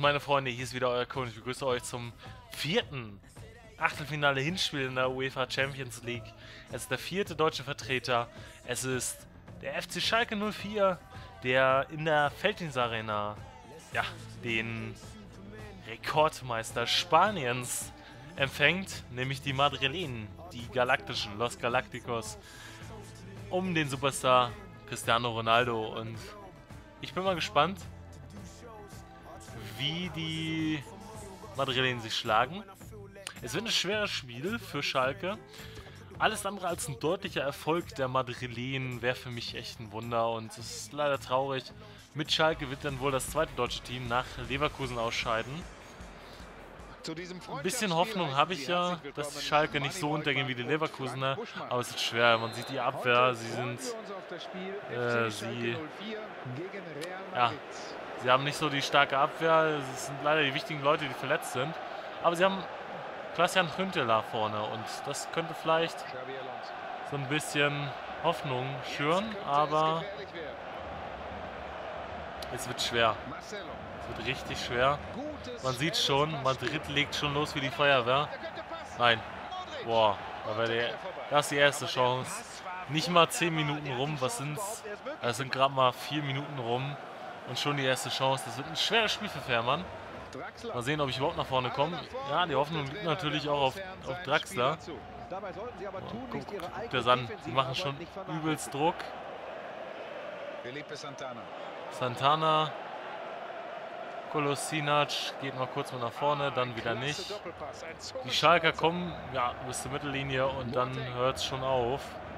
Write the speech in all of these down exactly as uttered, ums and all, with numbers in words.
meine Freunde, hier ist wieder euer Coach. Ich begrüße euch zum vierten Achtelfinale Hinspiel in der UEFA Champions League. Es ist der vierte deutsche Vertreter. Es ist der F C Schalke null vier, der in der Felddienst-Arena ja, den Rekordmeister Spaniens empfängt, nämlich die Madrilenen, die Galaktischen, Los Galacticos, um den Superstar Cristiano Ronaldo. Und ich bin mal gespannt, wie die Madrilenen sich schlagen. Es wird ein schweres Spiel für Schalke. Alles andere als ein deutlicher Erfolg der Madrilenen wäre für mich echt ein Wunder und es ist leider traurig. Mit Schalke wird dann wohl das zweite deutsche Team nach Leverkusen ausscheiden. Ein bisschen Hoffnung habe ich ja, dass Schalke nicht so untergehen wie die Leverkusener, aber es ist schwer. Man sieht die Abwehr, sie sind, äh, sie, ja, sie haben nicht so die starke Abwehr. Es sind leider die wichtigen Leute, die verletzt sind, aber sie haben Klaas-Jan Huntelaar vorne und das könnte vielleicht so ein bisschen Hoffnung schüren, aber es wird schwer. Es wird richtig schwer. Man sieht schon, Madrid legt schon los wie die Feuerwehr. Nein. Boah, da war der, das ist die erste Chance. Nicht mal zehn Minuten rum, was sind's? Es sind gerade mal vier Minuten rum und schon die erste Chance. Das wird ein schweres Spiel für Fährmann. Mal sehen, ob ich überhaupt nach vorne komme. Ja, die Hoffnung liegt natürlich auch auf, auf Draxler. Oh, guck, guck das an. Sie machen schon übelst Druck. Santana. Kolasinac geht mal kurz mal nach vorne, dann wieder nicht. Die Schalker kommen ja, bis zur Mittellinie und dann hört es schon auf.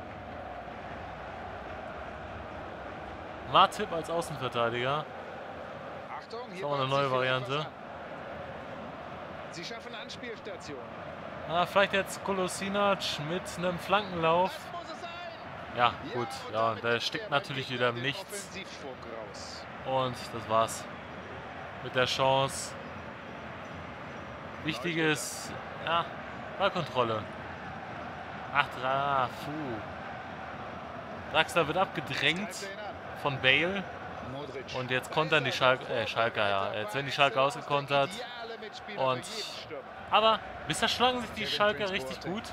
Matip als Außenverteidiger. Das ist auch eine neue Variante. Sie schaffen Anspielstation. Ah, vielleicht jetzt Kolasinac mit einem Flankenlauf. Ja, gut. Ja, der steckt natürlich wieder im Nichts. Und das war's. Mit der Chance. Wichtig ist, ja, Ballkontrolle. Ach, Dra, puh. Draxler wird abgedrängt von Bale. Und jetzt kontern die Schalke, äh, Schalker, ja. Jetzt werden die Schalke ausgekontert. Und, aber bisher schlagen sich die Schalker richtig gut.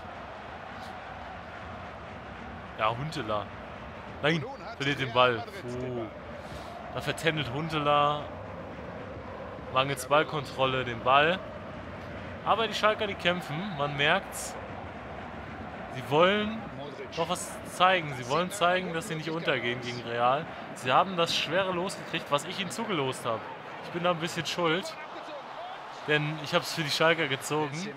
Ja, Huntelaar. Nein, verliert den Ball. Puh. Da vertändelt Huntelaar. Mangels Ballkontrolle den Ball. Aber die Schalker, die kämpfen. Man merkt's. Sie wollen noch was zeigen. Sie wollen zeigen, dass sie nicht untergehen gegen Real. Sie haben das schwere losgekriegt, was ich ihnen zugelost habe. Ich bin da ein bisschen schuld. Denn ich habe es für die Schalker gezogen.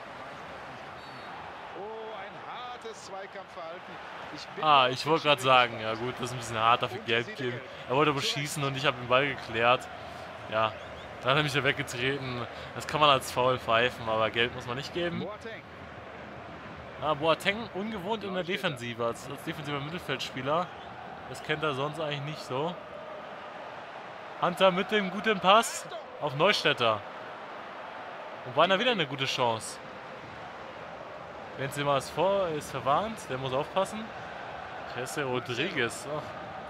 Ah, ich wollte gerade sagen, ja gut, das ist ein bisschen hart, dafür Geld geben. Er wollte aber schießen und ich habe den Ball geklärt. Ja, dann hat er mich ja weggetreten. Das kann man als Foul pfeifen, aber Geld muss man nicht geben. Ah, Boateng ungewohnt in der Defensive, als, als defensiver Mittelfeldspieler. Das kennt er sonst eigentlich nicht so. Hunter mit dem guten Pass auf Neustädter. Und war da wieder eine gute Chance. Benzema ist vor, ist verwarnt, der muss aufpassen. Jesse Rodriguez. Ach.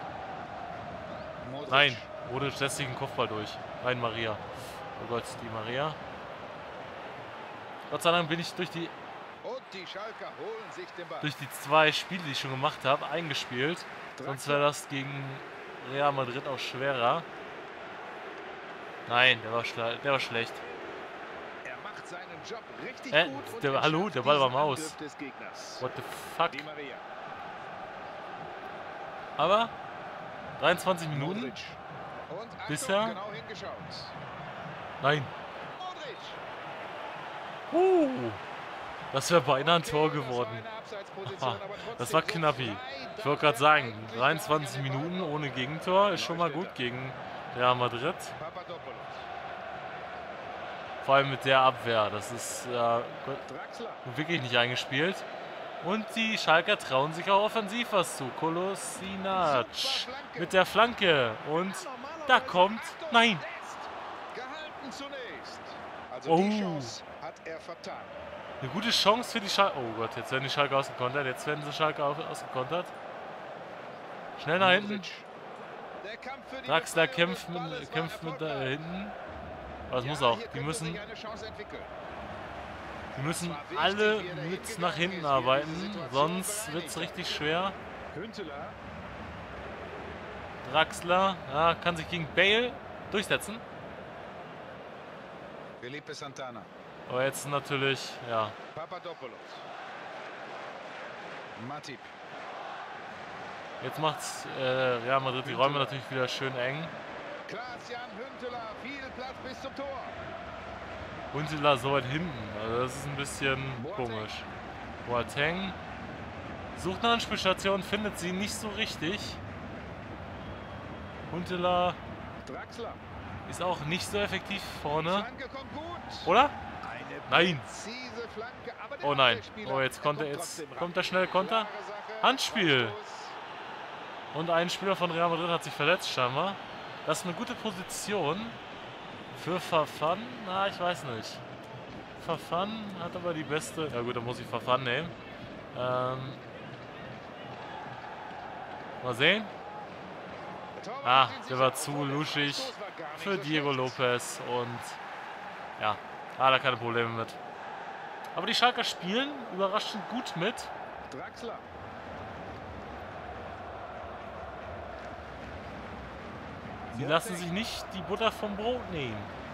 Nein, Rodriguez lässt sich einen Kopfball durch. Rein Maria. Oh Gott, die Maria. Gott sei Dank bin ich durch die durch die zwei Spiele, die ich schon gemacht habe, eingespielt. Sonst wäre das gegen Real Madrid auch schwerer. Nein, der war, der war schlecht. Äh, der, hallo, der Ball war Maus. What the fuck? Aber dreiundzwanzig Minuten bisher. Nein. Uh, das wäre beinahe ein Tor geworden. Aha, das war knappi. Ich wollte gerade sagen, dreiundzwanzig Minuten ohne Gegentor ist schon mal gut gegen Real Madrid. Vor allem mit der Abwehr. Das ist äh, wirklich nicht eingespielt. Und die Schalker trauen sich auch offensiv was zu. Kolasinac mit der Flanke. Und da kommt... Nein! Oh. Eine gute Chance für die Schalker. Oh Gott, jetzt werden die Schalker ausgekontert. Jetzt werden sie Schalker ausgekontert. Schnell nach hinten. Draxler kämpft mit, kämpft mit da hinten. Aber es Ja, muss auch. hier Die könnte müssen, sich eine Chance entwickeln. die müssen Es war wichtig, alle wie er da mit nach hingegangen hinten ist, wie er diese arbeiten, Situation sonst wird es bereinigt richtig schwer. Hünteler. Draxler, ja, kann sich gegen Bale durchsetzen. Felipe Santana. Aber jetzt natürlich, ja, Papadopoulos. Matip. jetzt macht's äh, Real Madrid die Räume natürlich wieder schön eng. Klaas-Jan Hünteler. Viel Platz bis zum Tor. Huntelaar so weit hinten, also das ist ein bisschen komisch. Boateng sucht eine Anspielstation, findet sie nicht so richtig. Huntelaar Draxler. ist auch nicht so effektiv vorne, Flanke kommt gut. oder? Eine Nein. präzise Flanke, aber der Oh nein, Abwehrspieler, oh jetzt kommt er, kommt jetzt trotzdem kommt ran. er schnell, Konter. Klare Sache. Handspiel. Freistoß. Und ein Spieler von Real Madrid hat sich verletzt scheinbar. Das ist eine gute Position für Fafan. Na, ich weiß nicht. Fafan hat aber die beste... Ja gut, dann muss ich Fafan nehmen. Ähm, mal sehen. Der Torwart Ah, steht der sicher. war zu Der luschig Freistoß war gar nicht für so Diego schlecht. Lopez. Und ja, hat er keine Probleme mit. Aber die Schalker spielen überraschend gut mit. Draxler. Sie lassen sich nicht die Butter vom Brot nehmen,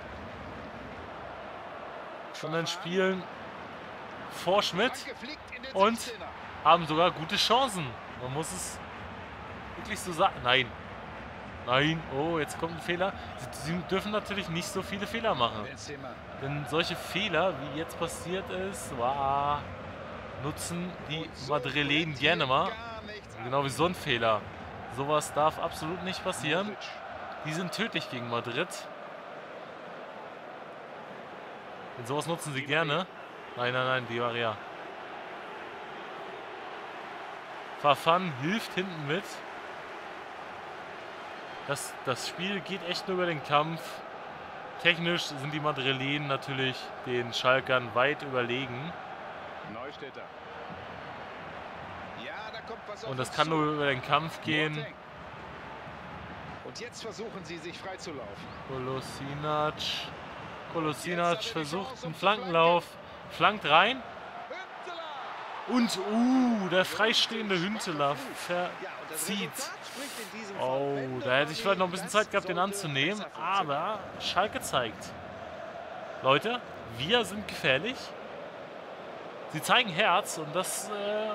sondern spielen vor Schmidt Flanke fliegt in den und sechzehner. haben sogar gute Chancen. Man muss es wirklich so sagen. Nein. Nein. Oh, jetzt kommt ein Fehler. Sie, sie dürfen natürlich nicht so viele Fehler machen. Benzema. Denn solche Fehler, wie jetzt passiert ist, war, nutzen die Und so Madrilenen brennt gerne hier mal. gar nichts an. Genau wie so ein Fehler. Sowas darf absolut nicht passieren. Modric. Die sind tödlich gegen Madrid. Und sowas nutzen sie Di gerne. Nein, nein, nein, Di Maria. Fafan hilft hinten mit. Das, das Spiel geht echt nur über den Kampf. Technisch sind die Madrilenen natürlich den Schalkern weit überlegen. Neustädter. Ja, da kommt was auf Und das uns kann zu. nur über den Kampf gehen. Boateng. Und jetzt versuchen sie, sich freizulaufen. Kolosinac. Kolosinac Jetzt hat er die versucht Chance, einen um zu Flankenlauf. Flankt rein. Hünteler. Und, uh, der freistehende Hünteler Ja, und das verzieht. Resultat spricht in diesem Fall Oh, Bände da hätte ich vielleicht noch ein Barney. bisschen Zeit gehabt, den Das anzunehmen. sollte besser funktionieren. Aber Schalke zeigt. Leute, wir sind gefährlich. Sie zeigen Herz und das, äh,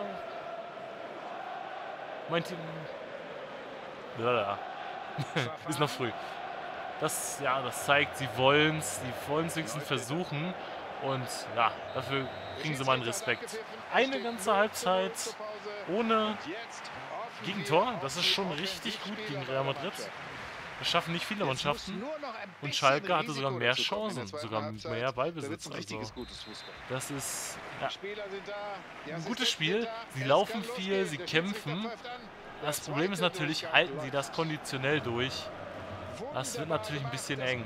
mein Team... Ja, ist noch früh. Das, ja, das zeigt, sie wollen es, sie wollen es wenigstens versuchen. Und ja, dafür kriegen sie meinen Respekt. Eine ganze Halbzeit ohne Gegentor, das ist schon richtig gut gegen Real Madrid. Das schaffen nicht viele Mannschaften. Und Schalke hatte sogar mehr Chancen, sogar mehr Ballbesitz. Also das ist ja, ein gutes Spiel. Sie laufen viel, sie kämpfen. Das Problem ist natürlich, halten sie das konditionell durch. Das wird natürlich ein bisschen eng.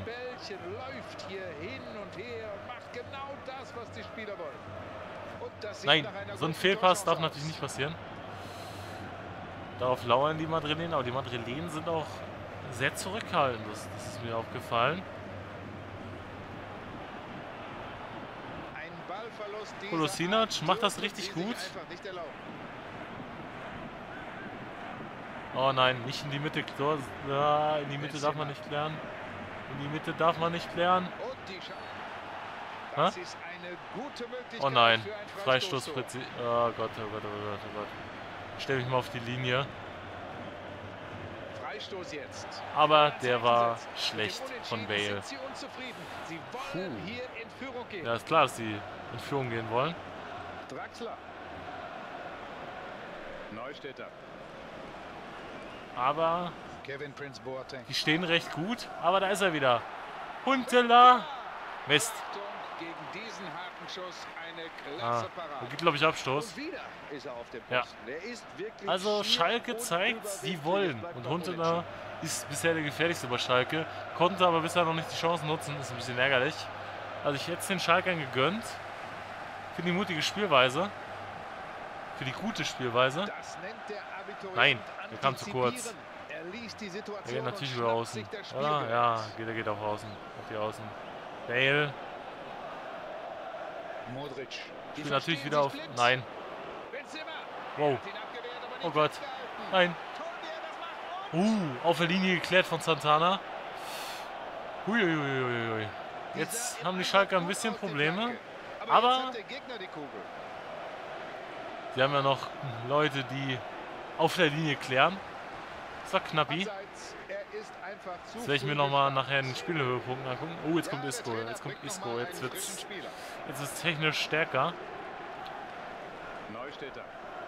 Nein, so ein Fehlpass darf natürlich nicht passieren. Darauf lauern die Madrilenen, aber die Madrilenen sind auch sehr zurückhaltend. Das, das ist mir aufgefallen. Kolosinac macht das richtig gut. Oh nein, nicht in die Mitte. Ja, in die Mitte darf man nicht klären. In die Mitte darf man nicht klären. Das ist eine gute Möglichkeit. Oh nein, für ein Freistoß. Freistoßtor. Oh Gott, oh Gott, oh Gott, oh Gott. Ich stelle mich mal auf die Linie. Freistoß jetzt. Aber der war schlecht von Bale. Sind sie unzufrieden. Sie wollen Puh. hier in Führung gehen. Ja, ist klar, dass sie in Führung gehen wollen. Draxler. Neustädter. Aber Kevin Prince Boateng. die stehen recht gut. Aber da ist er wieder. Huntelaar. Mist. Achtung, gegen diesen harten Schuss eine Ah, klasse da Parade. geht, glaube ich, Abstoß. Und wieder ist er auf dem Ja. Posten. Der ist wirklich Also schier Schalke und zeigt, sie übersichtlich. wollen. Es bleibt Und noch Huntelaar unentschieden. ist bisher der gefährlichste bei Schalke. Konnte aber bisher noch nicht die Chancen nutzen. Ist ein bisschen ärgerlich. Also ich hätte es den Schalkern gegönnt. Für die mutige Spielweise. Für die gute Spielweise. Das nennt der Abiturient Nein, der kam zu kurz. antizipieren. Er liest die Der Situation geht natürlich und über schnappt außen. sich das Oder? Spielglück. Ja, geht, der geht auf außen. Auf die Außen. Bale. Modric. Die Spielt natürlich verstehen wieder auf... sich blind. Nein. Benzema. Wow. Hat ihn abgewehrt, aber nicht Oh Gott. festgehalten. Nein. Toll, wie er das macht. Uh, auf der Linie geklärt von Santana. Huiuiuiui. Die Jetzt sah haben im die Schalker ein Einsatz bisschen gut aus, die Probleme. Flanke. Aber, Aber jetzt hat der Gegner die Kugel. sie haben ja noch Leute, die auf der Linie klären. Das war knappi. Abseits. Er ist einfach zu Jetzt werde ich mir früh nochmal gestartet. nachher den Spielhöhepunkt angucken. Oh, jetzt kommt Ja, der Isco. Trainer Jetzt kommt bringt Isco. noch mal Jetzt einen wird's, frischen Spieler. jetzt ist es technisch stärker. Neustädter.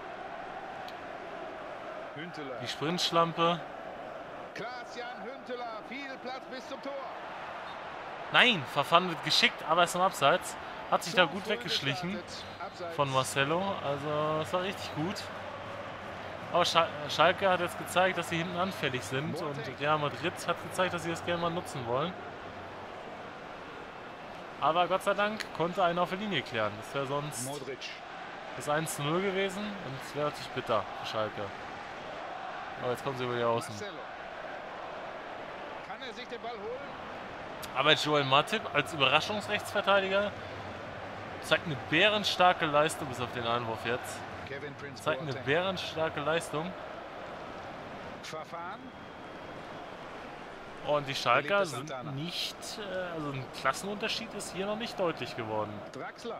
Hünteler. Die Sprintschlampe. Klaas-Jan Hünteler. Viel Platz bis zum Tor. Nein, Verfahren wird geschickt, aber ist im Abseits. Hat sich Zu da gut früh weggeschlichen gestartet. Abseits. von Marcelo. Also, es war richtig gut. Aber Schal Schalke hat jetzt gezeigt, dass sie hinten anfällig sind. Und Real Madrid hat gezeigt, dass sie das gerne mal nutzen wollen. Aber Gott sei Dank konnte einer auf der Linie klären. Das wäre sonst Modric. das eins zu null gewesen. Und es wäre natürlich bitter für Schalke. Aber jetzt kommen sie über die Außen. Marcelo. Kann er sich den Ball holen? Aber Joel Matip als Überraschungsrechtsverteidiger zeigt eine bärenstarke Leistung, bis auf den Einwurf jetzt. Kevin Prince Zeigt eine Boateng. bärenstarke Leistung. Verfahren. Und die Schalker Erlebt das sind Santana. nicht, äh, also ein Klassenunterschied ist hier noch nicht deutlich geworden. Draxler.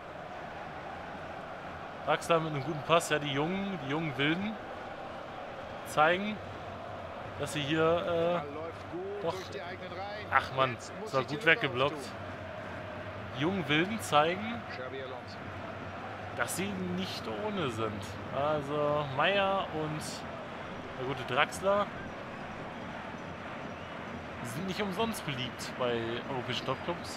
Draxler mit einem guten Pass, ja, die Jungen, die jungen Wilden zeigen, dass sie hier, Ball läuft gut doch. durch die eigenen Reihen. ach Mann, Jetzt muss das war sich die gut Lücke weggeblockt. auftun. äh, jungen Wilden zeigen, Xabi Alonso. dass sie nicht ohne sind. Also Meier und der gute Draxler sind nicht umsonst beliebt bei europäischen Topclubs.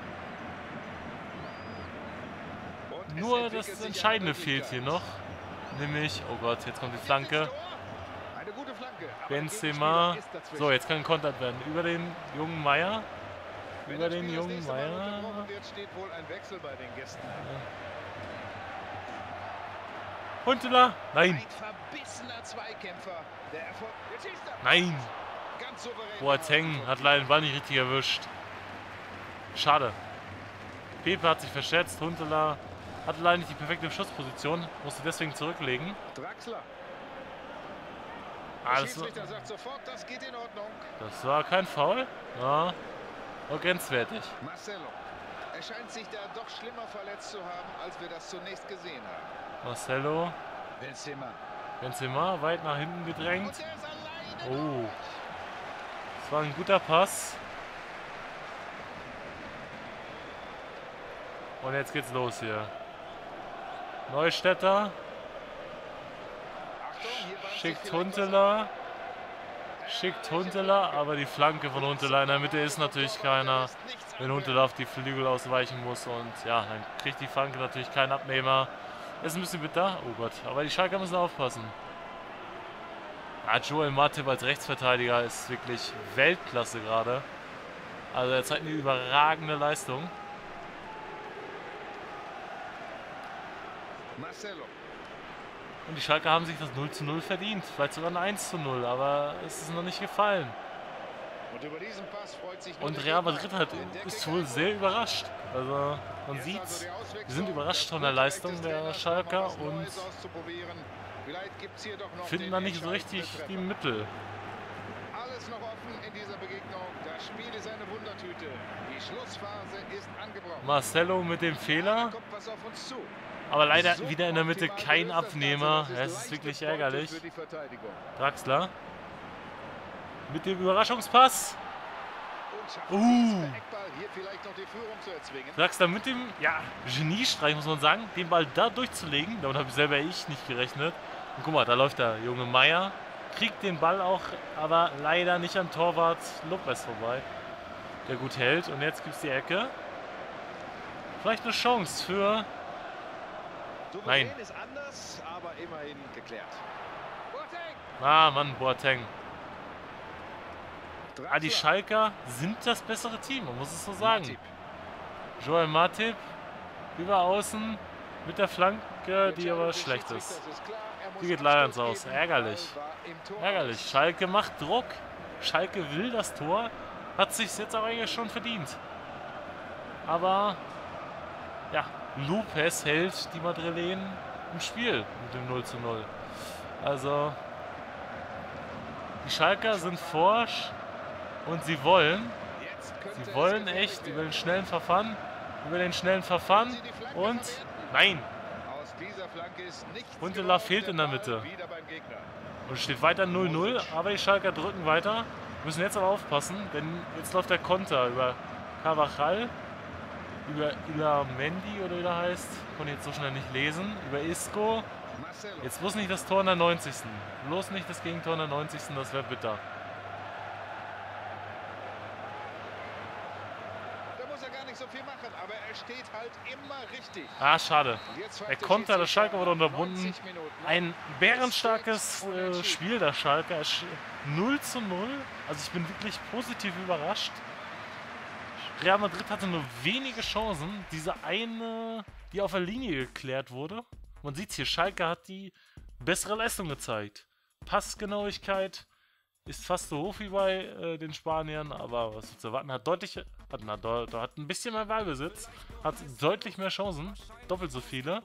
Und es Nur entwickelt das sich eine Entscheidende fehlt hier Möglichkeit. noch. Nämlich, oh Gott, jetzt kommt die Flanke. Eine gute Flanke. aber Benzema. der Gegenspieler ist dazwischen. So, jetzt kann gekontert werden. Über den jungen Meier. Wenn Über das den Spiel das jungen nächste Mal Meier. unterbrochen wird, steht wohl ein Wechsel bei den Gästen an. Huntelaar. Nein, Ein verbissener Zweikämpfer. Der Erfolg. Jetzt schießt er. nein. Ganz souverän. Boateng hat leider den Ball nicht richtig erwischt. Schade. Pepe hat sich verschätzt. Huntelaar hatte leider nicht die perfekte Schussposition. Musste deswegen zurücklegen. Draxler. Ah, Der das, war, Schiedsrichter sagt sofort, das geht in Ordnung. das war kein Foul. Ja, war grenzwertig. Marcelo. Er scheint sich da doch schlimmer verletzt zu haben, als wir das zunächst gesehen haben. Marcelo. Benzema. Benzema weit nach hinten gedrängt. Und er ist alleine. Oh. Das war ein guter Pass. Und jetzt geht's los hier. Neustädter. Achtung, hier bahnt sich Schickt vielleicht was Huntelaar. an. Schickt Huntelaar. Aber die Flanke von Huntelaar in der Mitte ist natürlich keiner. Wenn Huntelaar auf die Flügel ausweichen muss. Und ja, dann kriegt die Flanke natürlich keinen Abnehmer. Ist ein bisschen bitter. Oh Gott. Aber die Schalker müssen aufpassen. Ja, Joel Matip als Rechtsverteidiger ist wirklich Weltklasse gerade. Also er zeigt eine überragende Leistung. Marcelo. Und die Schalker haben sich das null zu null verdient. Vielleicht sogar ein eins zu null, aber es ist noch nicht gefallen. Und über diesen Pass freut sich nur Und der Real Gegner. Madrid hat, Der Deckel ist kann wohl gut. sehr überrascht. Also man Jetzt sieht, also die Auswechslung, wir sind überrascht das von der gute Recht Leistung des der Trainers, Schalker mal was und Neues auszuprobieren. Vielleicht gibt's hier doch noch finden den da nicht so entscheidenden richtig Treffer. die Mittel. Alles noch offen in dieser Begegnung. Das Spiel ist eine Wundertüte. Die Schlussphase ist angebrochen. Marcelo mit dem Da Fehler, kommt was auf uns zu. aber leider So wieder in der Mitte optimal kein gelöst das Abnehmer. Ganze. Es Das ist leichte wirklich Beute ärgerlich. für die Verteidigung. Draxler mit dem Überraschungspass. Und schafft Uh. es per Eckball hier vielleicht noch die Führung zu erzwingen. Draxler mit dem, ja, Geniestreich muss man sagen, den Ball da durchzulegen. Damit habe ich selber ich nicht gerechnet. Und guck mal, da läuft der junge Meier. Kriegt den Ball auch, aber leider nicht am Torwart Lopez vorbei. Der gut hält. Und jetzt gibt es die Ecke. Vielleicht eine Chance für... Souverän Nein. ist anders, aber immerhin geklärt. Boateng. Ah, Mann, Boateng. Ah, die Draxler. Schalker sind das bessere Team, man muss es so sagen. Matip. Joel Matip über außen mit der Flanke, die aber schlecht ist. Die geht leider ins Aus. Ärgerlich. Ärgerlich. Schalke macht Druck. Schalke will das Tor. Hat sich jetzt aber eigentlich schon verdient. Aber ja, Lopez hält die Madrilenen im Spiel mit dem null zu null. Also die Schalker sind forsch und sie wollen, sie wollen echt über den schnellen Verfahren, über den schnellen Verfahren und nein! Huntelaar fehlt in der Mitte. Und es steht weiter null null, aber die Schalker drücken weiter. Müssen jetzt aber aufpassen, denn jetzt läuft der Konter über Carvajal, über Ilamendi oder wie der heißt. Konnte ich jetzt so schnell nicht lesen. Über Isco. Jetzt bloß nicht das Tor in der neunzigsten Bloß nicht das Gegentor in der neunzigsten Das wäre bitter. Da muss er gar nicht so viel machen, aber er steht halt immer richtig. Ah, schade. Der Konter, der Schalke wurde unterbunden. Ein bärenstarkes äh, Spiel der Schalke. null zu null. Also ich bin wirklich positiv überrascht. Real Madrid hatte nur wenige Chancen. Diese eine, die auf der Linie geklärt wurde. Man sieht hier, Schalke hat die bessere Leistung gezeigt. Passgenauigkeit ist fast so hoch wie bei äh, den Spaniern, aber was zu erwarten, hat deutlich, hat, na, da, da hat ein bisschen mehr Ballbesitz, hat deutlich mehr Chancen, doppelt so viele.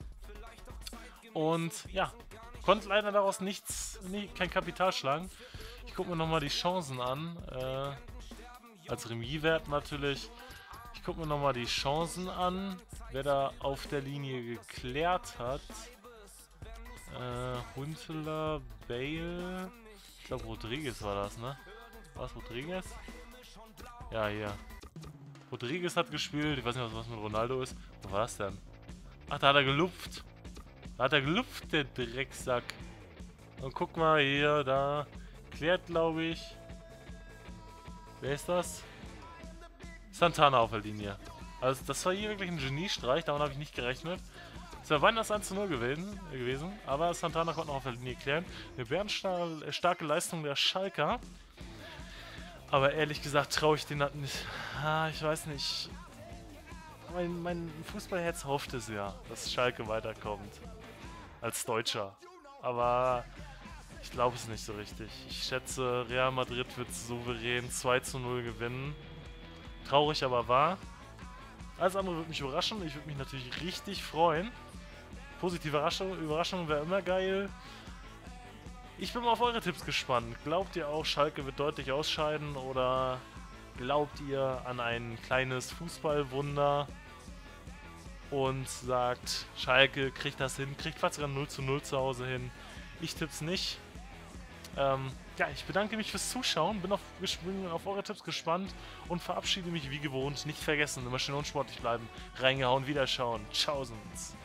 Und ja, konnte leider daraus nichts, nie, kein Kapital schlagen. Ich gucke mir nochmal die Chancen an, äh, als Remiswert natürlich. Ich gucke mir nochmal die Chancen an, wer da auf der Linie geklärt hat. Äh, Huntelaar, Bale, ich glaube Rodriguez war das, ne? War es Rodriguez? Ja, hier. Rodriguez hat gespielt, ich weiß nicht, was mit Ronaldo ist. Wo war das denn? Ach, da hat er gelupft. Da hat er gelupft, der Drecksack. Und guck mal hier, da klärt, glaube ich. Wer ist das? Santana auf der Linie. Also das war hier wirklich ein Geniestreich, damit habe ich nicht gerechnet. Es wäre beinahe das eins zu null gewesen, äh, gewesen, aber Santana konnte noch auf der Linie klären. Eine bärenstarke Leistung der Schalker. Aber ehrlich gesagt traue ich denen nicht. Ah, ich weiß nicht. Mein, mein Fußballherz hofft es ja, dass Schalke weiterkommt. Als Deutscher. Aber ich glaube es nicht so richtig. Ich schätze, Real Madrid wird souverän zwei zu null gewinnen. Traurig aber wahr. Alles andere würde mich überraschen. Ich würde mich natürlich richtig freuen. Positive Überraschung, Überraschung wäre immer geil. Ich bin mal auf eure Tipps gespannt. Glaubt ihr auch, Schalke wird deutlich ausscheiden? Oder glaubt ihr an ein kleines Fußballwunder? Und sagt, Schalke kriegt das hin, kriegt fast sogar null zu null zu Hause hin. Ich tipp's nicht. Ähm, ja, ich bedanke mich fürs Zuschauen, bin auf, bin auf eure Tipps gespannt und verabschiede mich wie gewohnt. Nicht vergessen, immer schön unsportlich bleiben, reingehauen, wiederschauen. Tschaußens.